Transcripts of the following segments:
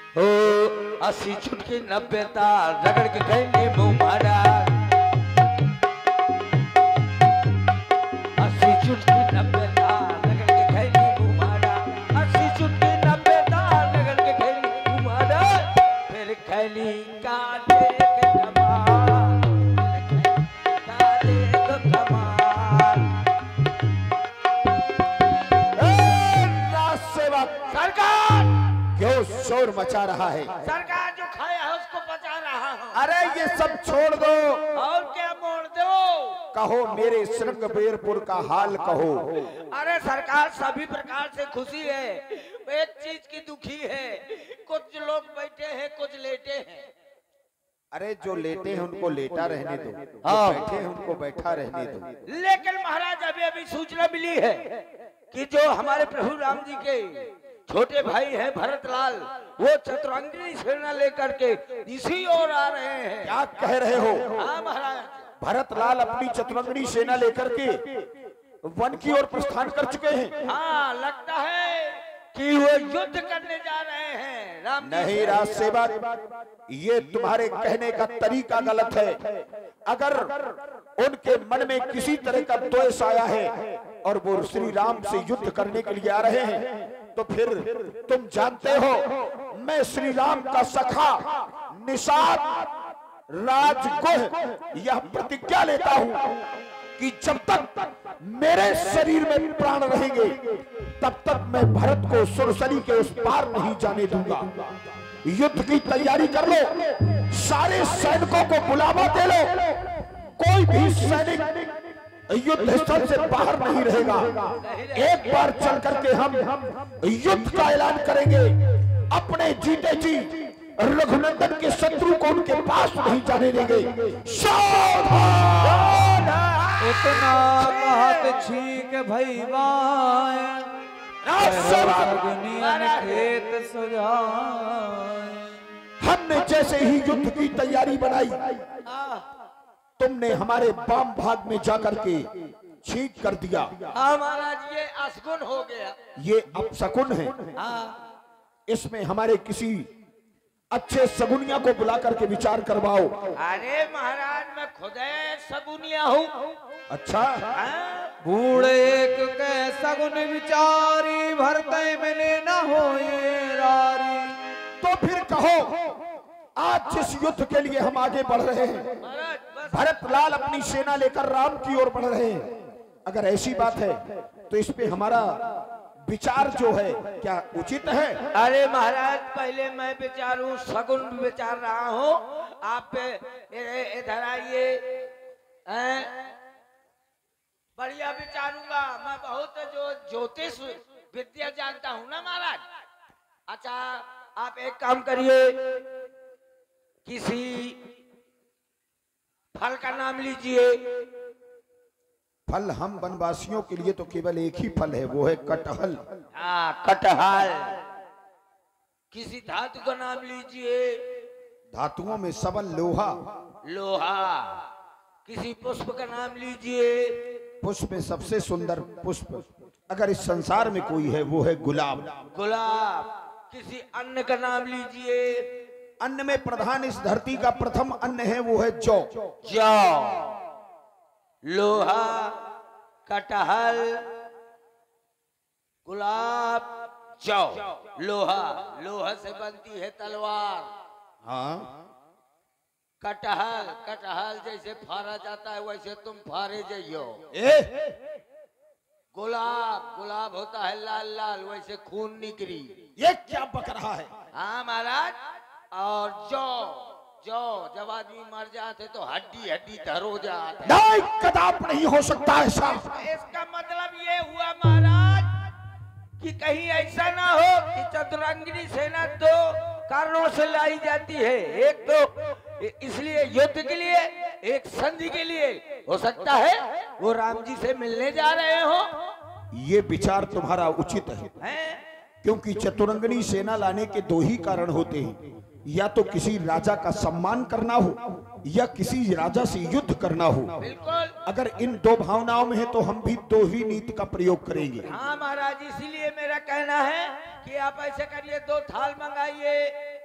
ओ 80 चुटकी 90 तार रगड़ के कहेंगे मुंह मारा। 80 चुटकी 90 तार रगड़ के कहेंगे मुंह मारा। 80 चुटकी 90 तार रगड़ के कहेंगे मुंह मारा। फिर खैली काटे के कमाल, काटे के कमाल। सरकार क्यों शोर मचा रहा है? सरकार जो खाया है उसको बचा रहा हूं। अरे ये सब छोड़ दो और क्या मोड़ दो? कहो मेरे श्रृंगबेरपुर का हाल कहो। अरे सरकार सभी प्रकार से खुशी है, एक चीज की दुखी है। कुछ लोग बैठे हैं, कुछ लेटे हैं। अरे जो लेटे हैं उनको लेटा रहने दो, जो बैठे हैं उनको बैठा रहने दो। लेकिन महाराज अभी अभी सूचना मिली है कि जो हमारे प्रभु राम जी के छोटे भाई हैं भरतलाल, वो चतुरंगिनी सेना लेकर के इसी ओर आ रहे हैं। क्या कह रहे हो? हाँ महाराज। भरतलाल अपनी चतुरंगिनी सेना लेकर के वन की ओर प्रस्थान कर चुके हैं। हाँ लगता है कि वो युद्ध करने जा रहे हैं राम जी नहीं से। राज सेवक, ये तुम्हारे कहने का तरीका गलत है। अगर उनके मन में किसी तरह का द्वेष आया है और वो श्री राम से युद्ध करने के लिए आ रहे हैं, तो फिर तुम जानते हो मैं श्री राम का सखा निषाद राजगुह यह प्रतिज्ञा लेता हूं कि जब तक मेरे शरीर में प्राण रहेंगे तब तक मैं भरत को सुरसरी के उस पार नहीं जाने दूंगा। युद्ध की तैयारी कर लो, सारे सैनिकों को बुलावा दे लो, कोई भी सैनिक युद्ध स्थल से बाहर नहीं रहेगा। एक बार चल करके हम युद्ध का ऐलान करेंगे, अपने जीते जी रघुनंदन के शत्रु को उनके पास नहीं जाने देंगे। इतना कहत छीक भैवाए खेत सुजाए। हमने जैसे ही युद्ध की तैयारी बनाई, तुमने हमारे वाम भाग में जाकर के छींक कर दिया। हाँ महाराज ये असगुन हो गया। ये अपशकुन है। इसमें हमारे किसी अच्छे सगुनिया को बुला करके विचार करवाओ। अरे महाराज मैं खुद सगुनिया हूँ। अच्छा बूढ़े एक के सगुन विचारी भरते मिले न होए रारी। तो फिर कहो आज जिस युद्ध के लिए हम आगे बढ़ रहे हैं, भरतलाल अपनी सेना लेकर राम की ओर बढ़ रहे हैं, अगर ऐसी बात है तो इस पे हमारा विचार जो है क्या उचित है? अरे महाराज पहले मैं विचारूं, सगुन विचार रहा हूँ। आप इधर आइए, बढ़िया विचारूंगा। मैं बहुत जो ज्योतिष विद्या जानता हूँ ना महाराज। अच्छा आप एक काम करिए, किसी फल का नाम लीजिए। फल हम वनवासियों के लिए तो केवल एक ही फल है, वो है कटहल। हाँ कटहल। किसी धातु का नाम लीजिए। धातुओं में सबल लोहा। लोहा। किसी पुष्प का नाम लीजिए। पुष्प में सबसे सुंदर पुष्प अगर इस संसार में कोई है वो है गुलाब। गुलाब। किसी अन्न का नाम लीजिए। अन्न में प्रधान इस धरती का प्रथम अन्न है वो है जौ। जौ। लोहा, कटहल, गुलाब, जौ। लोहा, लोहा से बनती है तलवार। हाँ। कटहल, कटहल जैसे फाड़ा जाता है वैसे तुम फाड़े जाइयो। गुलाब, गुलाब होता है लाल लाल, वैसे खून निकली। ये क्या बक रहा है? हाँ महाराज। और जौ, जौ जब आदमी मर जाते तो हड्डी हड्डी धरो जाते। नहीं, कदाप नहीं हो सकता ऐसा। इसका मतलब ये हुआ महाराज कि कहीं ऐसा ना हो कि चतुरंगिनी सेना दो कारणों से लाई जाती है। एक तो इसलिए युद्ध के लिए, एक संधि के लिए हो सकता है वो राम जी से मिलने जा रहे हो। ये विचार तुम्हारा उचित है, क्योंकि चतुरंगिनी सेना लाने के दो ही कारण होते हैं, या तो किसी राजा का सम्मान करना हो या किसी राजा से युद्ध करना हो। बिल्कुल। अगर इन दो भावनाओं में है तो हम भी दो ही नीति का प्रयोग करेंगे। हाँ महाराज, इसीलिए मेरा कहना है कि आप ऐसे करिए, 2 थाल मंगाइए,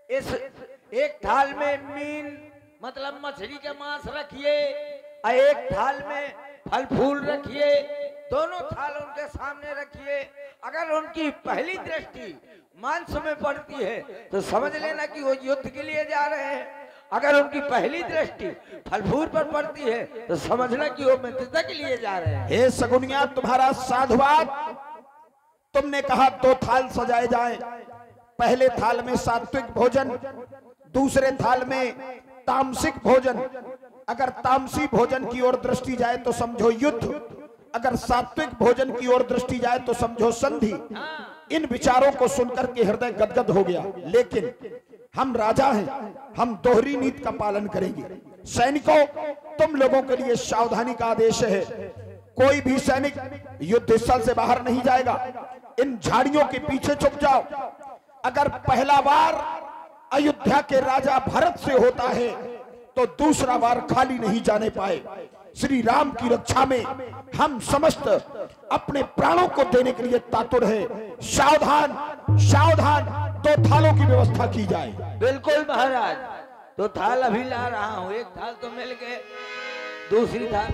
इस एक थाल में मीन मतलब मछली का मांस रखिए और एक थाल में फल फूल रखिए, दोनों थाल उनके सामने रखिए। अगर उनकी पहली दृष्टि मांस में पड़ती है तो समझ लेना कि वो युद्ध के लिए जा रहे हैं। अगर उनकी पहली दृष्टि फल फूल पर पड़ती है तो समझना कि वो मित्रता के लिए जा रहे हैं। हे सगुनिया, तुम्हारा साधुवाद। तुमने कहा 2 थाल सजाए जाएं, पहले थाल में सात्विक भोजन, दूसरे थाल में तामसिक भोजन। अगर तामसी भोजन की ओर दृष्टि जाए तो समझो युद्ध, अगर सात्विक भोजन की ओर दृष्टि जाए तो समझो संधि। इन विचारों को सुनकर के हृदय गदगद हो गया। लेकिन हम राजा हैं, हम दोहरी नीति का पालन करेंगे। सैनिकों, तुम लोगों के लिए सावधानी का आदेश है। कोई भी सैनिक युद्ध स्थल से बाहर नहीं जाएगा। इन झाड़ियों के पीछे छुप जाओ। अगर पहला वार अयोध्या के राजा भरत से होता है तो दूसरा वार खाली नहीं जाने पाए। श्री राम की रक्षा में हम समस्त अपने प्राणों को देने के लिए तातुर है। सावधान, सावधान, 2 थालों की व्यवस्था की जाए। बिल्कुल महाराज, 2 थाल अभी ला रहा हूँ। एक थाल तो मिल गए, दूसरी थाल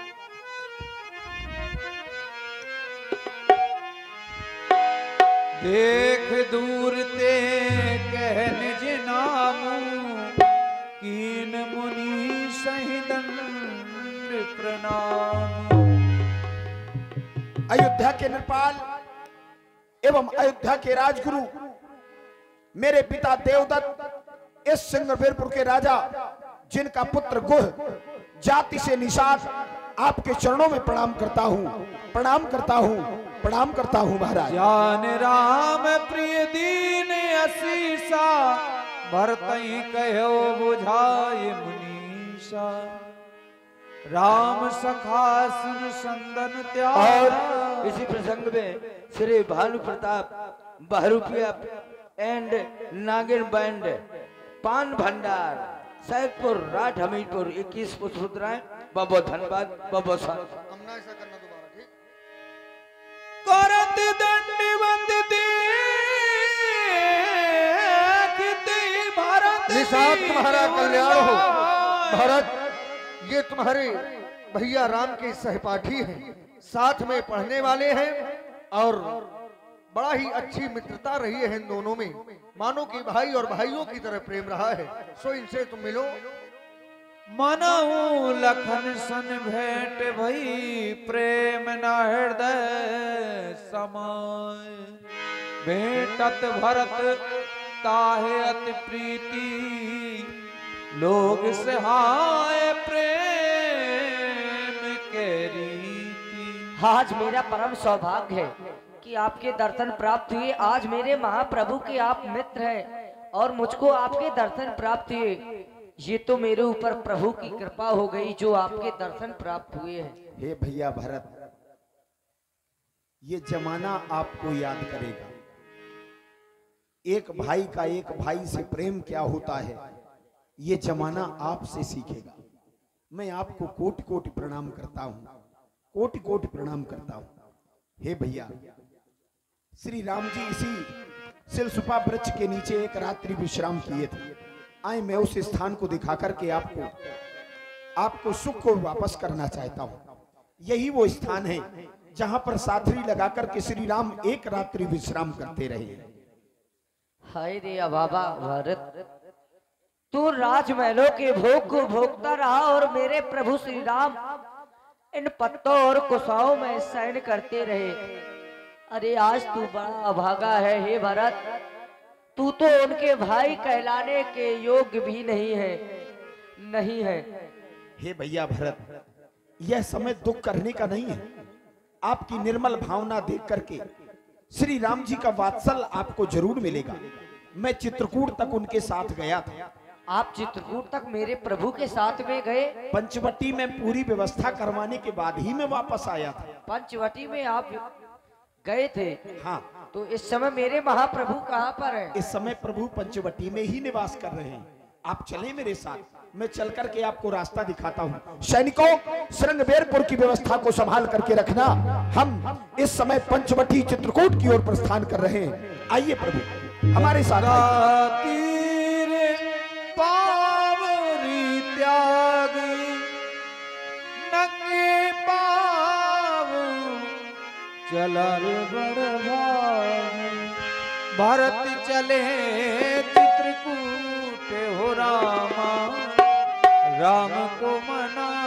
देख दूर ते कहन जे नामू कीन मुनि सहिदन प्रणाम। अयोध्या के नृपाल एवं अयोध्या के राजगुरु मेरे पिता देवदत्त, इस सिंगरवीरपुर के राजा जिनका पुत्र गुह जाति से निषाद, आपके चरणों में प्रणाम करता हूँ, प्रणाम करता हूँ, प्रणाम करता हूँ महाराज। जान राम प्रिय दीन असीसा भरतई कहो बुझाए मुनीषा। राम सखा सुन संदन त्याग। और इसी प्रसंग में श्री भानु प्रताप बहरूपिया एंड नागिन बैंड पान भंडार सैदपुर राठ हमीरपुर 21 पुष्पराय। बहुत बहुत धन्यवाद, बहुत बहुत ऐसा करना दोबारा, ठीक? करत दंडवत देखते भारत निषाद तुम्हारा कल्याण हो। भरत, ये तुम्हारे भैया राम के सहपाठी हैं, साथ में पढ़ने वाले हैं और बड़ा ही अच्छी मित्रता रही है इन दोनों में। मानो कि भाई और भाइयों की तरह प्रेम रहा है। सो इनसे तुम मिलो। मनहु लखन सन भेंट भई प्रेम न हृदय समाय। भेंटत भरत ताहे अति प्रीति लोग सहाय प्रेम के रीति। आज मेरा परम सौभाग्य है कि आपके दर्शन प्राप्त हुए। आज मेरे महाप्रभु के आप मित्र हैं और मुझको आपके दर्शन प्राप्त हुए। ये तो मेरे ऊपर प्रभु की कृपा हो गई जो आपके दर्शन प्राप्त हुए हैं। हे भैया भरत, ये जमाना आपको याद करेगा। एक भाई का एक भाई से प्रेम क्या होता है, ये जमाना आपसे सीखेगा। मैं आपको कोटि कोटि प्रणाम करता हूं, कोटि कोटि प्रणाम करता हूं। हे भैया, श्री राम जी इसी सिलसुपा वृक्ष के नीचे एक रात्रि विश्राम किए थे। आए मैं उस स्थान को दिखा करके आपको सुख को वापस करना चाहता हूं। यही वो स्थान है जहां पर साथरी लगाकर के श्री राम एक रात्रि विश्राम करते रहे। हाय रे बाबा भरत, तू राजमहलों के भोग को भोगता रहा और मेरे प्रभु श्री राम इन पत्तों और कुशाओं में शयन करते रहे। अरे आज तू बड़ा अभागा है हे भरत, तू तो उनके भाई कहलाने के योग्य भी नहीं है, नहीं है। हे भैया भरत, यह समय दुख करने का नहीं है। आपकी निर्मल भावना देख करके श्री राम जी का वात्सल आपको जरूर मिलेगा। मैं चित्रकूट तक उनके साथ गया था। आप चित्रकूट तक मेरे प्रभु के साथ में गए? पंचवटी में पूरी व्यवस्था करवाने के बाद ही मैं वापस आया था। पंचवटी में आप गए थे? हाँ। तो इस समय मेरे महाप्रभु कहाँ पर है? इस समय प्रभु पंचवटी में ही निवास कर रहे हैं। आप चले मेरे साथ, मैं चल करके आपको रास्ता दिखाता हूँ। सैनिकों, श्रृंगबेरपुर की व्यवस्था को संभाल करके रखना। हम इस समय पंचवटी चित्रकूट की ओर प्रस्थान कर रहे हैं। आइए प्रभु हमारे साथ। नंगे पाव चला रे बड़भाग भरत चले चित्रकूट हो रामा राम को मना